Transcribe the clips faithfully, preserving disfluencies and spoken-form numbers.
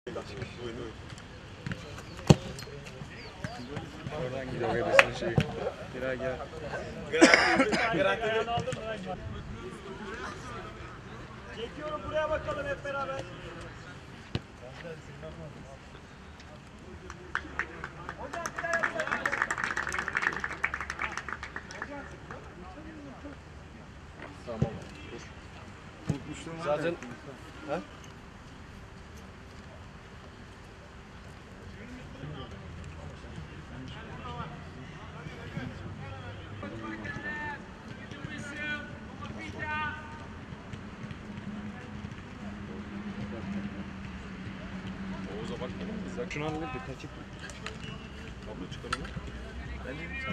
Oradan gidiyor verirsin şeyi. Gel gel. Çekiyorum, buraya bakalım hep beraber. Tamam. Zaten ha? Oğuz'a bakmadın mı? Biz şunu halledip bir kaçıp kablo çıkaralım. Ben de sen.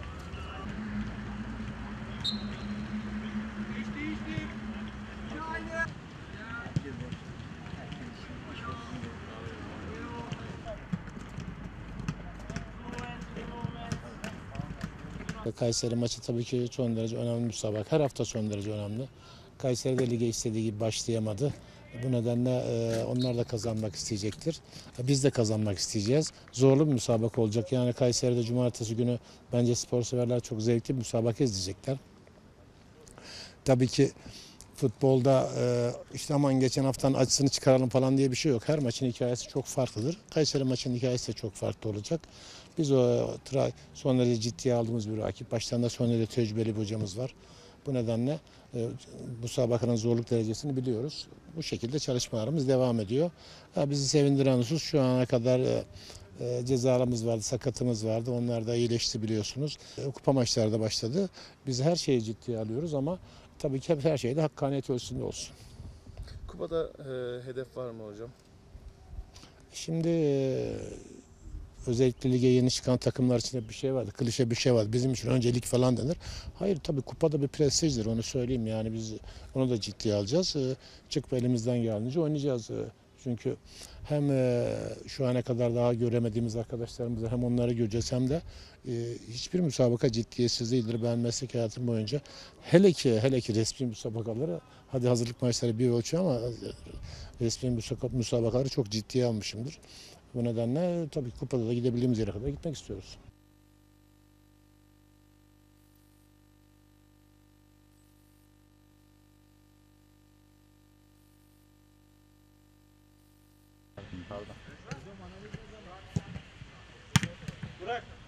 Kayseri maçı tabii ki son derece önemli bir müsabaka. Her hafta son derece önemli. Kayseri de lige istediği gibi başlayamadı. Bu nedenle e, onlar da kazanmak isteyecektir. Biz de kazanmak isteyeceğiz. Zorlu bir müsabaka olacak. Yani Kayseri'de cumartesi günü bence spor severler çok zevkli bir müsabaka izleyecekler. Tabii ki futbolda e, işte aman geçen haftanın acısını çıkaralım falan diye bir şey yok. Her maçın hikayesi çok farklıdır. Kayseri maçının hikayesi de çok farklı olacak. Biz o son derece ciddiye aldığımız bir rakip. Baştan da son derece tecrübeli bir hocamız var. Bu nedenle e, bu müsabakanın zorluk derecesini biliyoruz. Bu şekilde çalışmalarımız devam ediyor. Ha, bizi sevindiren husus şu ana kadar e, e, cezalarımız vardı, sakatımız vardı. Onlar da iyileşti biliyorsunuz. E, kupa maçları da başladı. Biz her şeyi ciddiye alıyoruz ama tabii ki her şeyde hakkaniyet ölçüsünde olsun. Kupada e, hedef var mı hocam? Şimdi e, özellikle lige yeni çıkan takımlar için bir şey vardı. Klişe bir şey var. Bizim için öncelik falan denir. Hayır tabii kupada bir prestijdir onu söyleyeyim. Yani biz onu da ciddiye alacağız. E, çıkıp elimizden geldiğince oynayacağız. E, çünkü hem e, şu ana kadar daha göremediğimiz arkadaşlarımızı hem onları göreceğiz hem de e, hiçbir müsabaka ciddiyetsiz değildir. Ben meslek hayatım boyunca hele ki hele ki resmi müsabakaları hadi hazırlık maçları bir ölçü ama resmi müsabakaları çok ciddiye almışımdır. Bu nedenle tabii kupada da gidebildiğimiz yere kadar gitmek istiyoruz. Burak.